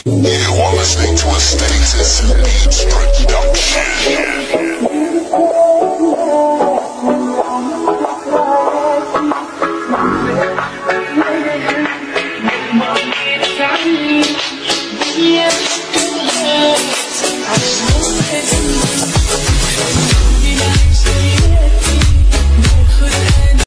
You are listening to a Status Beats production.